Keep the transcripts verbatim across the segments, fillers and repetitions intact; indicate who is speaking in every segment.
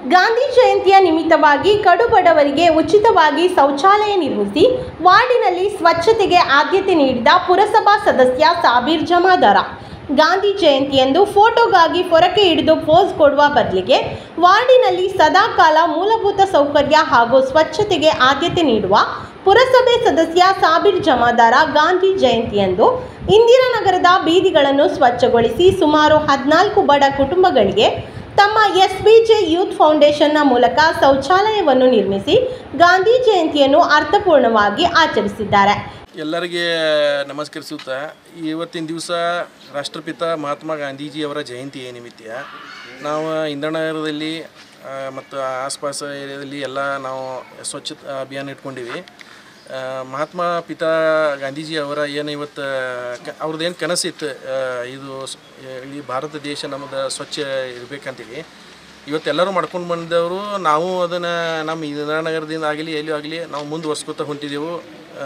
Speaker 1: ಗಾಂಧಿ ಜಯಂತಿಯ ನಿಮಿತ್ತವಾಗಿ ಕಡುಬಡವರಿಗೆ ಉಚಿತವಾಗಿ ಶೌಚಾಲಯ ನಿರ್ಮಿಸಿ ವಾರ್ಡಿನಲ್ಲಿ ಸ್ವಚ್ಛತೆಗೆ ಆದ್ಯತೆ ನೀಡಿದ ಪುರಸಭಾ ಸದಸ್ಯ ಸಾಬೀರ್ ಜಮಾದಾರ. ಗಾಂಧಿ ಜಯಂತಿಯಂದು ಫೋಟೋಗಾಗಿ ಪೊರಕೆ ಹಿಡಿದು ಪೋಸ್ ಕೊಡುವ ಬದಲಿಗೆ ವಾರ್ಡಿನಲ್ಲಿ ಸದಾಕಾಲ ಮೂಲಭೂತ ಸೌಕರ್ಯ ಹಾಗೂ ಸ್ವಚ್ಛತೆಗೆ ಆದ್ಯತೆ ನೀಡುವ ಪುರಸಭೆ ಸದಸ್ಯ ಸಾಬೀರ್ ಜಮಾದಾರ ಗಾಂಧಿ ಜಯಂತಿಯಂದು ಇಂದಿರಾನಗರದ ಬೀದಿಗಳನ್ನು ಸ್ವಚ್ಛಗೊಳಿಸಿ ಸುಮಾರು ಹದಿನಾಲ್ಕು ಬಡ ಕುಟುಂಬಗಳಿಗೆ ತಮ್ಮ ಎಸ್ ಬಿ ಜೆ ಯೂತ್ ಫೌಂಡೇಶನ್ನ ಮೂಲಕ ಶೌಚಾಲಯವನ್ನು ನಿರ್ಮಿಸಿ ಗಾಂಧಿ ಜಯಂತಿಯನ್ನು ಅರ್ಥಪೂರ್ಣವಾಗಿ ಆಚರಿಸಿದ್ದಾರೆ.
Speaker 2: ಎಲ್ಲರಿಗೆ ನಮಸ್ಕರಿಸುತ್ತಾ, ಇವತ್ತಿನ ದಿವಸ ರಾಷ್ಟ್ರಪಿತ ಮಹಾತ್ಮ ಗಾಂಧೀಜಿಯವರ ಜಯಂತಿ ನಿಮಿತ್ತ ನಾವು ಇಂದಿರಾನಗರದಲ್ಲಿ ಮತ್ತು ಆಸ್ಪಾಸ ಏರಿಯಾದಲ್ಲಿ ಎಲ್ಲ ನಾವು ಸ್ವಚ್ಛತಾ ಅಭಿಯಾನ ಇಟ್ಕೊಂಡಿವಿ. ಮಹಾತ್ಮ ಪಿತಾ ಗಾಂಧೀಜಿ ಅವರ ಏನು ಇವತ್ತು ಅವ್ರದ್ದು ಏನು ಕನಸಿತ್ತು, ಇದು ಈ ಭಾರತ ದೇಶ ನಮ್ಮದು ಸ್ವಚ್ಛ ಇರಬೇಕಂತೀವಿ. ಇವತ್ತೆಲ್ಲರೂ ಮಾಡ್ಕೊಂಡು ಬಂದವರು ನಾವು ಅದನ್ನು ನಮ್ಮ ಇಂದಿರಾನಗರದಿಂದ ಆಗಲಿ ಎಲ್ಲಿ ಆಗಲಿ ನಾವು ಮುಂದುವರ್ಸ್ಕೊತಾ ಹೊಂಟಿದ್ದೆವು.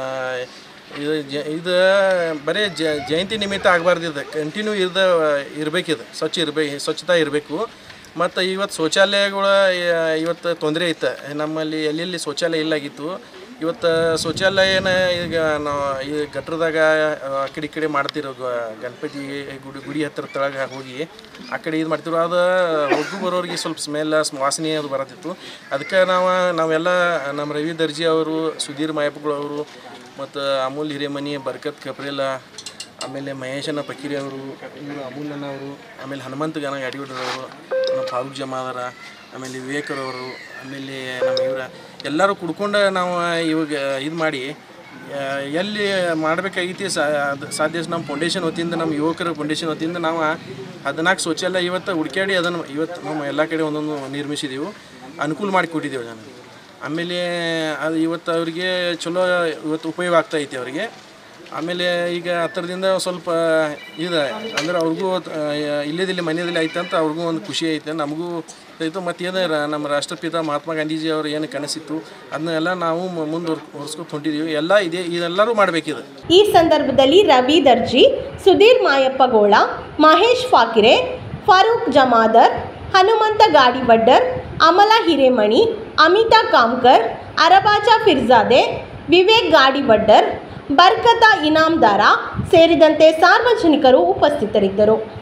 Speaker 2: ಇದು ಜ ಇದು ಬರೀ ಜಯಂತಿ ನಿಮಿತ್ತ ಆಗಬಾರ್ದು, ಇದು ಕಂಟಿನ್ಯೂ ಇರ್ದ ಇರಬೇಕಿದು ಸ್ವಚ್ಛ ಇರಬೇಕು, ಸ್ವಚ್ಛತಾ ಇರಬೇಕು. ಮತ್ತು ಇವತ್ತು ಶೌಚಾಲಯಗಳು ಇವತ್ತು ತೊಂದರೆ ಇತ್ತು ನಮ್ಮಲ್ಲಿ, ಎಲ್ಲೆಲ್ಲಿ ಶೌಚಾಲಯ ಇಲ್ಲಾಗಿತ್ತು. ಇವತ್ತು ಶೌಚಾಲಯನ ಈಗ ನಾವು ಈ ಗಟ್ರದಾಗ ಆ ಕಡೆ ಈ ಕಡೆ ಮಾಡ್ತಿರೋ ಗಣಪತಿ ಗುಡಿ ಗುಡಿ ಹತ್ತಿರ ತಳಗ ಹೋಗಿ ಆ ಕಡೆ ಇದು ಮಾಡ್ತಿರೋ, ಅದು ಹೋಗು ಬರೋರಿಗೆ ಸ್ವಲ್ಪ ಸ್ಮೆಲ್ ವಾಸನೆ ಅದು ಬರತ್ತಿತ್ತು. ಅದಕ್ಕೆ ನಾವು ನಾವೆಲ್ಲ ನಮ್ಮ ರವಿ ದರ್ಜಿ ಅವರು, ಸುಧೀರ್ ಮಾಯಪ್ಪಗಳವರು ಮತ್ತು ಅಮೂಲ್ ಹಿರೇಮನಿ, ಬರ್ಕತ್ ಕಪ್ರೇಲ, ಆಮೇಲೆ ಮಹೇಶನ ಪಕೀರಿ ಅವರು, ಇವರು ಅಮೂಲ್ಯನ ಅವರು, ಆಮೇಲೆ ಹನುಮಂತ ಗನ ಗಾಡಿಗೌಡರವರು, ಫಾರೂಕ್ ಜಮಾದಾರ, ಆಮೇಲೆ ವಿವೇಕರವರು, ಆಮೇಲೆ ನಮ್ಮ ಇವರ ಎಲ್ಲರೂ ಕುಡ್ಕೊಂಡು ನಾವು ಇವಾಗ ಇದು ಮಾಡಿ ಎಲ್ಲಿ ಮಾಡಬೇಕಾಗಿತ್ತು ಸಾಧ್ಯ ನಮ್ಮ ಫೌಂಡೇಶನ್ ವತಿಯಿಂದ, ನಮ್ಮ ಯುವಕರ ಫೌಂಡೇಶನ್ ವತಿಯಿಂದ ನಾವು ಹದಿನಾಲ್ಕು ಶೌಚಾಲಯ ಇವತ್ತು ಹುಡುಕ್ಯಾಡಿ ಅದನ್ನು ಇವತ್ತು ನಮ್ಮ ಎಲ್ಲ ಕಡೆ ಒಂದೊಂದು ನಿರ್ಮಿಸಿದೆವು, ಅನುಕೂಲ ಮಾಡಿಕೊಟ್ಟಿದ್ದೆವು ನಾನು. ಆಮೇಲೆ ಅದು ಇವತ್ತು ಅವರಿಗೆ ಚಲೋ ಇವತ್ತು ಉಪಯೋಗ ಆಗ್ತಾಯಿತ್ತು ಅವರಿಗೆ. ಆಮೇಲೆ ಈಗ ಹತ್ತಿರದಿಂದ ಸ್ವಲ್ಪ ಇದೆ ಅಂದ್ರೆ ಅವ್ರಿಗೂ ಇಲ್ಲದಿಲ್ಲಿ ಮನೆಯಲ್ಲಿ ಐತೆ ಅಂತ ಅವ್ರಿಗೂ ಒಂದು ಖುಷಿ ಐತೆ, ನಮಗೂ ಆಯಿತು. ಮತ್ತು ಏನು ನಮ್ಮ ರಾಷ್ಟ್ರಪಿತ ಮಹಾತ್ಮ ಗಾಂಧೀಜಿ ಅವರು ಏನು ಕನಸಿತ್ತು ಅದನ್ನೆಲ್ಲ ನಾವು ಮುಂದುವರ್ಸ್ಕೊಂಡು ಹೊಂಟಿದ್ದೀವಿ. ಎಲ್ಲ ಇದೆ, ಇದೆಲ್ಲರೂ ಮಾಡಬೇಕಿದೆ.
Speaker 1: ಈ ಸಂದರ್ಭದಲ್ಲಿ ರವಿ ದರ್ಜಿ, ಸುಧೀರ್ ಮಾಯಪ್ಪಗೋಳ, ಮಹೇಶ್ ಫಾಕಿರೆ, ಫಾರೂಕ್ ಜಮಾದಾರ್, ಹನುಮಂತ ಗಾಡಿಬಡ್ಡರ್, ಅಮಲಾ ಹಿರೇಮಣಿ, ಅಮಿತಾ ಕಾಮ್ಕರ್, ಅರಬಾಜಾ ಫಿರ್ಜಾದೆ, ವಿವೇಕ್ ಗಾಡಿಬಡ್ಡರ್, ಬರ್ಕತ ಇನಾಮ್ದಾರ ಸೇರಿದಂತೆ ಸಾರ್ವಜನಿಕರು ಉಪಸ್ಥಿತರಿದ್ದರು.